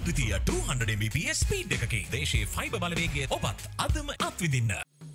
අද්විතීය 200 Mbps speed එකකින් දේශීය fibre බලවේගය ඔබත් අදම අත්විඳින්න.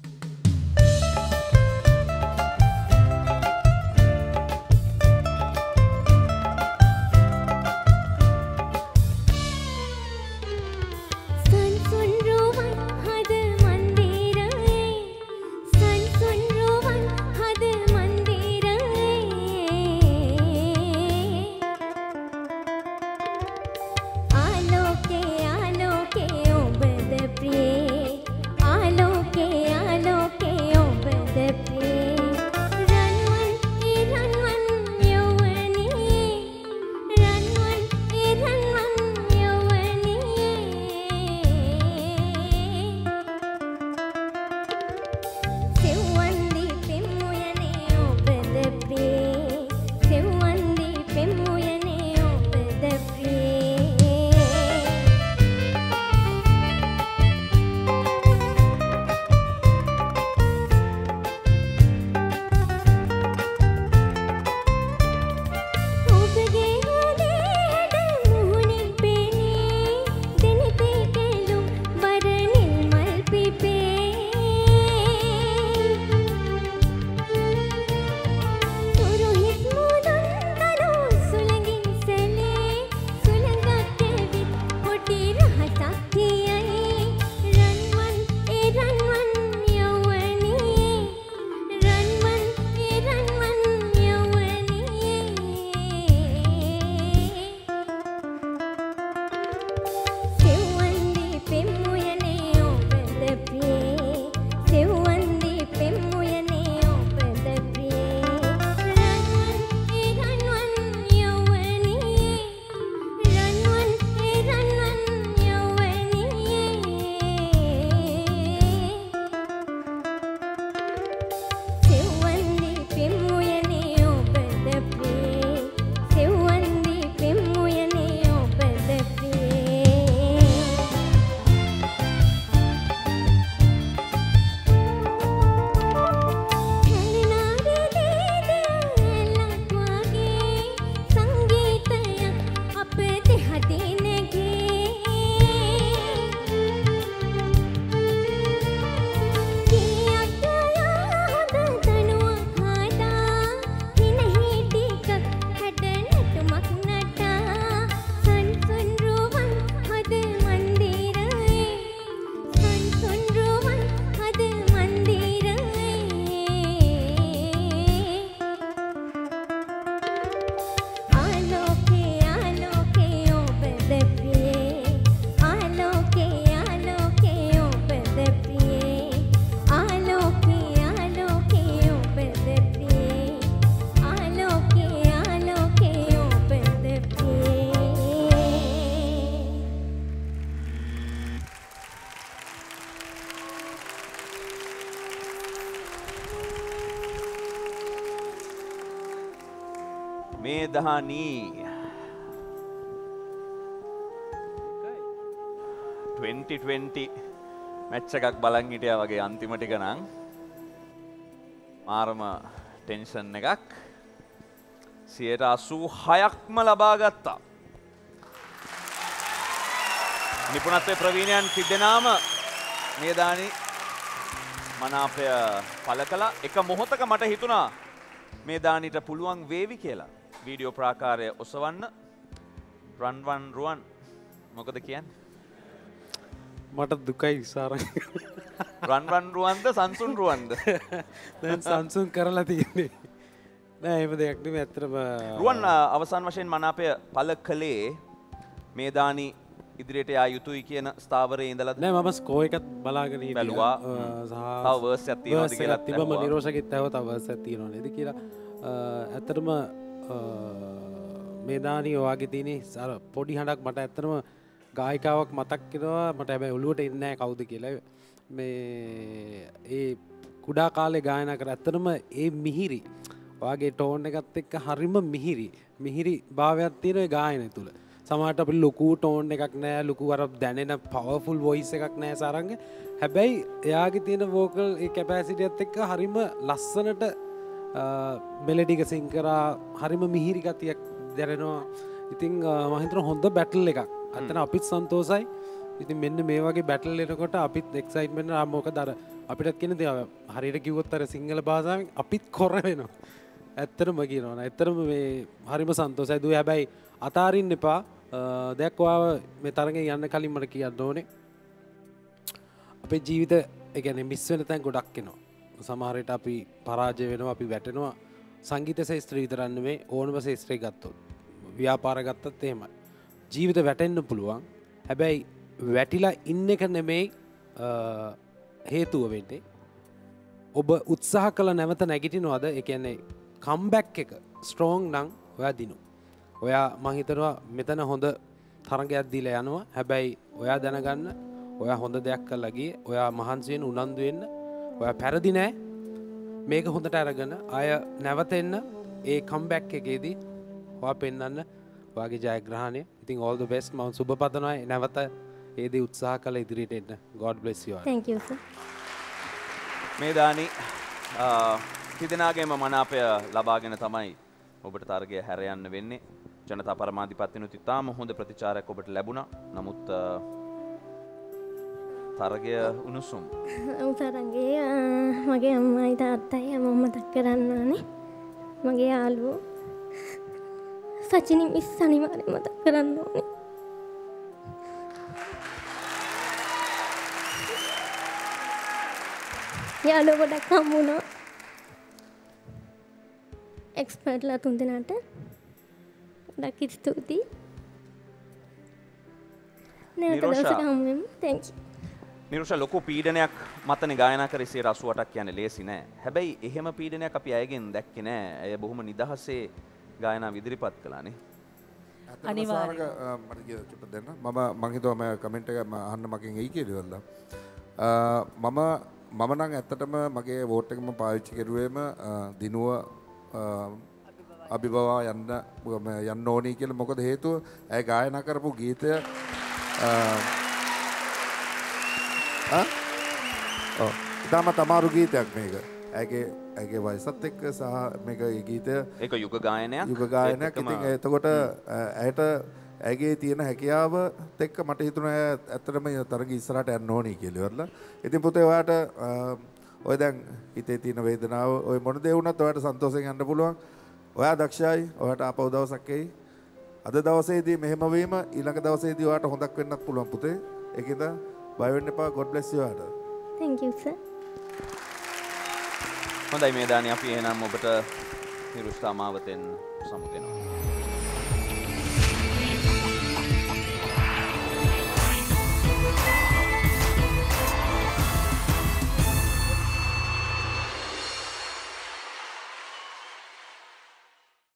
Medhani 2020 මැච් එකක් බලන් හිටියා වගේ අන්තිම ටික නම් මාරම ටෙන්ෂන් එකක් 86%ක්ම ලබා ගත්තා. නිපුණත්වයේ ප්‍රවීණයන් තිදෙනාම මේදානි මනාපය පළ කළා. එක මොහොතක මට හිතුණා මේදානිට පුළුවන් වේවි කියලා. වීඩියෝ ප්‍රාකාරය ඔසවන්න. රන්වන් රුවන් මොකද කියන්නේ? මට දුකයි විසාරං. රන්වන් රුවන්ද සංසුන් රුවන්ද? දැන් සංසුන් කරලා තියෙන්නේ. නෑ එහෙම දෙයක් නෙමෙයි ඇත්තටම. රුවන් අවසාන වශයෙන් මනාපය පළ කළේ මේදානි ඉදිරියට යා යුතුයි කියන ස්ථාවරයේ ඉඳලා නෑ මම ස්කෝ එකත් බලාගෙන හිටියා. බැලුවා. තව වර්ස් එකක් තියෙනවද කියලා තිබම නිරෝෂගෙත් තව වර්ස් එකක් තියෙනව නේද කියලා. ඇත්තටම මේදානි ඔයාගේ තියෙන අර පොඩි හඬක් මට ඇත්තටම ගායිකාවක් මතක් වෙනවා. මට හැබැයි ඔළුවට එන්නේ නැහැ කවුද කියලා. මේ ඒ කුඩා කාලේ ගායනා කර ඇත්තටම ඒ මිහිරි ඔයාගේ ටෝන් එකත් එක්ක හරිම මිහිරි භාවයක් තියෙන ඒ ගායනය තුල. සමහරට අපිට ලොකු ටෝන් එකක් නැහැ, ලොකු අර දැනෙන පවර්ෆුල් වොයිස් එකක් නැහැ සාරංග. හැබැයි එයාගේ තියෙන වෝකල් ඒ කැපැසිටියත් එක්ක හරිම ලස්සනට මෙලඩි එක සිං කරා හරිම මිහිරි ගතියක් දැනෙනවා. ඉතින් මම හිතනවා හොඳ බැටල් එකක් අතන අපිත් සන්තෝසයි. ඉතින් මෙන්න මේ වගේ බැටල් එනකොට අපිත් එක්සයිට්මන්ට් ආ මොකද අර අපිටත් කියන දේ හරියට කිව්වොත් අර සිංහල භාෂාවෙන් අපිත් කොර වෙනවා. ඇත්තටම කියනවා. ඇත්තටම මේ හරිම සන්තෝසයි දුවේ. හැබැයි අතාරින්න එපා. දෙයක් ඔයාව මේ තරගෙන් යන්න කලින් මට කියන්න ඕනේ. අපේ ජීවිත ඒ කියන්නේ මිස් වෙන තැන් ගොඩක් එනවා. සමහර විට අපි පරාජය වෙනවා, අපි වැටෙනවා. සංගීත ශාස්ත්‍රය විතරක් නෙමෙයි ඕනම ශාස්ත්‍රයක් ගත්තොත්. ව්‍යාපාර ගත්තත් එහෙමයි. ජීවිත වැටෙන්න පුළුවන්. හැබැයි වැටිලා ඉන්න එක නෙමෙයි හේතුව වෙන්නේ. ඔබ උත්සාහ කළ නැවත නැගිටිනවද? ඒ කියන්නේ කම්බැක් එක ස්ට්‍රෝං නම් ඔයා දිනු. ඔයා මං හිතනවා මෙතන හොඳ තරගයක් දීලා යනවා. හැබැයි ඔයා දැනගන්න ඔයා හොඳ දෙයක් කරලා ගියේ. ඔයා මහන්සි වෙන උනන්දු වෙන්න. ඔයා පැරදි නෑ. මේක හොඳට අරගෙන ආය නැවත එන්න ඒ කම්බැක් එකේදී ඔයා පෙන්වන්න ඔයාගේ ජයග්‍රහණය. ඉතින් all the best. මම සුබ පතනවා නැවත ඒ දේ උත්සාහ කළ ඉදිරියට එන්න. God bless you all. Thank you sir. මේදානි තිදෙනාගේම මනාපය ලබාගෙන තමයි ඔබට තරගය හැර යන්න වෙන්නේ. ජනතා පරමාධිපත්‍යනුත් ඉතාම හොඳ ප්‍රතිචාරයක් ඔබට ලැබුණා. නමුත් තරගය උණුසුම්. තරගයේ මගේ අම්මයි තාත්තයි හැමෝම මතක් කරන්න ඕනේ. මගේ යාළුවෝ සචිනි මිස් අනිවාර්යෙන් මතක් කරන්න ඕනේ. යාළුවෝ ගොඩක් හම්බුණා. එක්ස්පර්ට්ලා තුන් දෙනාට ගොඩක් ස්තුතියි. නැවත දවසක හමු වෙමු. Thank you. නිරුෂා ලොකු පීඩනයක් මතනේ ගායනා කරේ 188ක් කියන්නේ ලේසි නෑ. හැබැයි එහෙම පීඩනයක් අපි අයගෙන් දැක්කේ නෑ. අය බොහොම නිදහසේ ගායනා ඉදිරිපත් කළානේ. අනිවාර්යයෙන් මට කියන්න දෙන්න. මම හිතුවා මම කමෙන්ට් එක අහන්න මගෙන් එයි කියලා. මම නම් ඇත්තටම මගේ වෝට් එක මම පාවිච්චි කරුවේම දිනුව අභිබවා යන්න ඕනි කියලා. මොකද හේතුව ඇය ගායනා කරපු ගීතය ඉතාමත් අමාරු ගීතයක් මේක. ඇගේ වයසත් එක්ක සහ මේක ගීතය ඒක යුග ගායනයක්. යුග ගායනයක්. ඉතින් එතකොට ඇයට ඇගේ තියෙන හැකියාවත් එක්ක මට හිතුණා ඇත්තටම තරග ඉස්සරහට යන්න ඕනි කියලා ඉවරලා. ඉතින් පුතේ ඔයාට ඔය දැන් හිතේ තියෙන වේදනාව ඔය මොන දේ වුණත් ඔයාට සන්තෝෂයෙන් යන්න පුළුවන්. ඔයා දක්ෂයි. ඔයාට ආපහු දවසක් එයි. අද දවසේදී මෙහෙම වීම ඊළඟ දවසේදී ඔයාට හොඳක් වෙන්නත් පුළුවන් පුතේ. ඒකෙන්ද බය වෙන්න එපා. God bless you ඔයාට. Thank you sir. හොඳයි මේදානි අපි එහෙනම් ඔබට හිරු ස්ටාර් මාවතෙන් සමුගන්නවා.